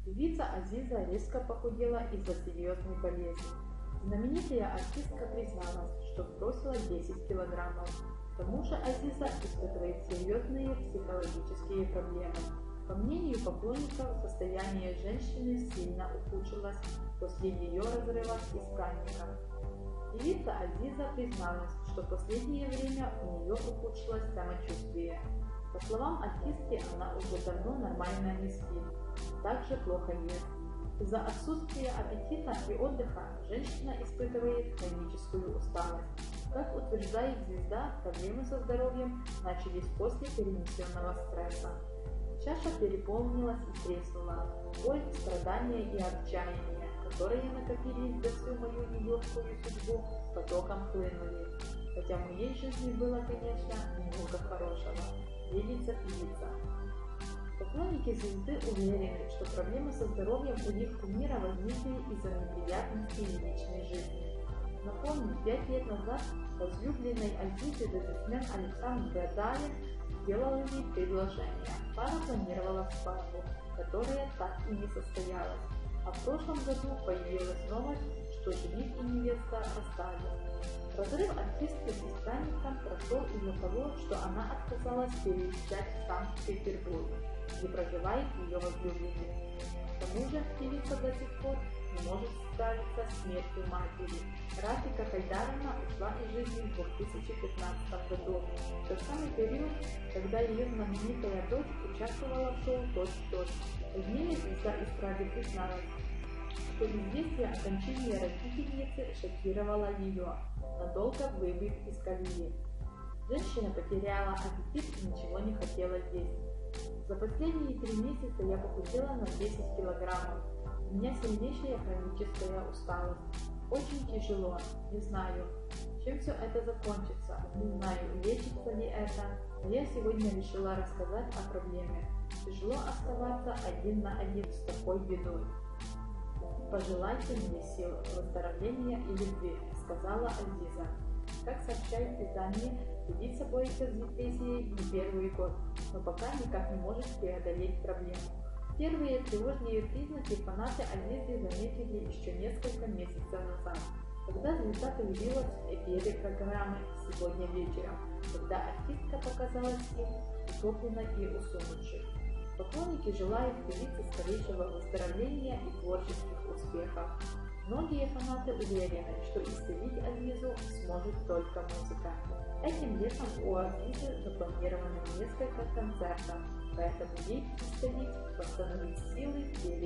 Певица Азиза резко похудела из-за серьезной болезни. Знаменитая артистка призналась, что сбросила 10 килограммов. К тому же Азиза испытывает серьезные психологические проблемы. По мнению поклонников, состояние женщины сильно ухудшилось после ее разрыва с избранником. Певица Азиза призналась, что в последнее время у нее ухудшилось самочувствие. По словам артистки, она уже давно нормально не спит, также плохо ест. Из-за отсутствия аппетита и отдыха женщина испытывает хроническую усталость. Как утверждает звезда, проблемы со здоровьем начались после перенесенного стресса. Чаша переполнилась и треснула. Боль, страдания и отчаяние, которые накопились за всю мою нелегкую судьбу, потоком хлынули. Хотя в моей жизни было, конечно, много хорошего. Делится певица. Поклонники звезды уверены, что проблемы со здоровьем у их кумира возникли из-за неприятностей в личной жизни. Напомню, 5 лет назад возлюбленной Азизе бизнесмен Александр Гадаев сделал ей предложение. Пара планировала свадьбу, которая так и не состоялась. А в прошлом году появилась новость, что жених и невеста расстались. Разрыв артистки с избранником прошел из-за того, что она отказалась переезжать в Санкт-Петербург, где проживает ее возлюбленный. К тому же певица до сих пор не может справиться с смертью матери. Рафика Хайдаровна ушла из жизни в 2015 году, в тот самый период, когда ее знаменитая дочь участвовала в шоу «Точь-в-точь». Позднее звезда эстрады призналась, что известие о кончине родительницы шокировало ее, надолго выбив из колеи. Женщина потеряла аппетит и ничего не хотела есть. За последние 3 месяца я похудела на 10 килограммов. У меня сильнейшая хроническая усталость. Очень тяжело, не знаю, чем все это закончится, не знаю, лечится ли это, но я сегодня решила рассказать о проблеме. Тяжело оставаться один на один с такой бедой. Пожелайте мне сил, выздоровления и любви, сказала Азиза. Как сообщает издание, певица борется с депрессией не первый год, но пока никак не может преодолеть проблему. Первые тревожные признаки фанаты Азизы заметили еще несколько месяцев назад, когда звезда появилась в эфире программы «Сегодня вечером», когда артистка показалась им утопленной и усунувшей. Поклонники желают певице скорейшего выздоровления и творческих успехов. Многие фанаты уверены, что исцелить Азизу сможет только музыка. Этим летом у Азизы запланировано несколько концертов, поэтому ей предстоит восстановить силы